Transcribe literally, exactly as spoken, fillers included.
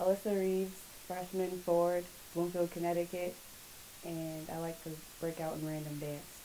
Alyssa Reeves, freshman, Ford, Bloomfield, Connecticut, and I like to break out in random dance.